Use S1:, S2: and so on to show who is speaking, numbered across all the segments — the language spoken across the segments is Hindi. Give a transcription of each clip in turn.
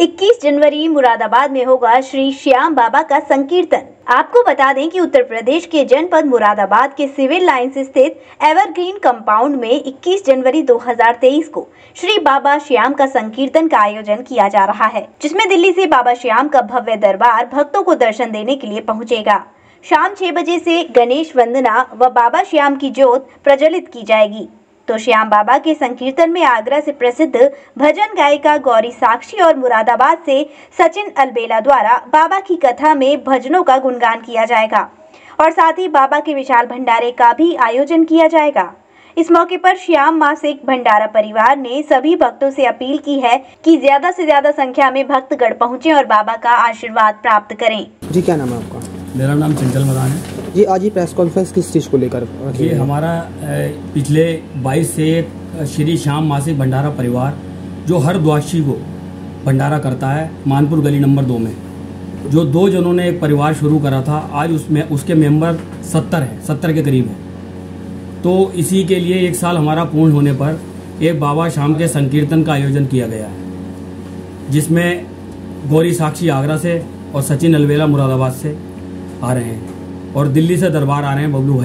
S1: 21 जनवरी मुरादाबाद में होगा श्री श्याम बाबा का संकीर्तन। आपको बता दें कि उत्तर प्रदेश के जनपद मुरादाबाद के सिविल लाइंस स्थित एवरग्रीन कंपाउंड में 21 जनवरी 2023 को श्री बाबा श्याम का संकीर्तन का आयोजन किया जा रहा है, जिसमें दिल्ली से बाबा श्याम का भव्य दरबार भक्तों को दर्शन देने के लिए पहुंचेगा। शाम 6 बजे से गणेश वंदना व बाबा श्याम की ज्योत प्रज्वलित की जाएगी। तो श्याम बाबा के संकीर्तन में आगरा से प्रसिद्ध भजन गायिका गौरी साक्षी और मुरादाबाद से सचिन अलबेला द्वारा बाबा की कथा में भजनों का गुणगान किया जाएगा और साथ ही बाबा के विशाल भंडारे का भी आयोजन किया जाएगा। इस मौके पर श्याम मासिक भंडारा परिवार ने सभी भक्तों से अपील की है कि ज्यादा से ज्यादा संख्या में भक्तगण पहुंचे और बाबा का आशीर्वाद प्राप्त करें।
S2: जी, क्या नाम है आपका?
S3: मेरा नाम चंचल मदान है
S2: जी। आज ही प्रेस कॉन्फ्रेंस किस चीज़ को लेकर?
S3: ये हमारा पिछले 22 से श्री श्याम मासिक भंडारा परिवार जो हर द्वादशी को भंडारा करता है मानपुर गली नंबर 2 में, जो 2 जनों ने एक परिवार शुरू करा था, आज उसमें उसके मेंबर 70 के करीब हैं। तो इसी के लिए 1 साल हमारा पूर्ण होने पर एक बाबा श्याम के संकीर्तन का आयोजन किया गया है, जिसमें गौरी साक्षी आगरा से और सचिन अलबेला मुरादाबाद से आ रहे हैं और दिल्ली से दरबार आ रहे हैं बबलू भाई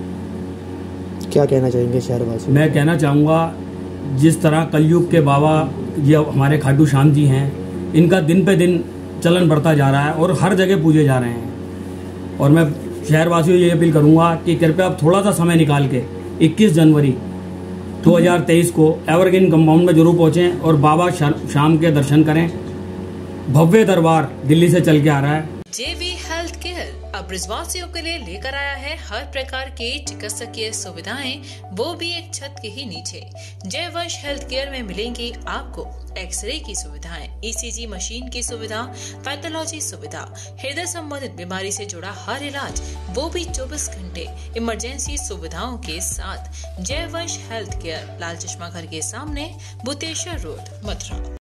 S3: लेके।
S2: क्या कहना चाहेंगे शहरवासी?
S3: मैं कहना चाहूँगा, जिस तरह कलयुग के बाबा ये हमारे खाटू श्याम जी हैं, इनका दिन पे दिन चलन बढ़ता जा रहा है और हर जगह पूजे जा रहे हैं। और मैं शहरवासियों ये अपील करूँगा कि कृपया आप थोड़ा सा समय निकाल के 21 जनवरी 2023 को एवरग्रीन कंपाउंड में जरूर पहुँचें और बाबा श्याम के दर्शन करें। भव्य दरबार दिल्ली से चल के आ रहा है।
S4: JV हेल्थ केयर अब ब्रजवासियों के लिए लेकर आया है हर प्रकार की चिकित्सकीय सुविधाएं, वो भी एक छत के ही नीचे। जयवंश हेल्थ केयर में मिलेंगी आपको एक्सरे की सुविधाएं, ECG मशीन की सुविधा, पैथोलॉजी सुविधा, हृदय संबंधित बीमारी से जुड़ा हर इलाज, वो भी 24 घंटे इमरजेंसी सुविधाओं के साथ। जयवंश हेल्थ केयर, लाल चश्मा घर के सामने, बुतेश्वर रोड, मथुरा।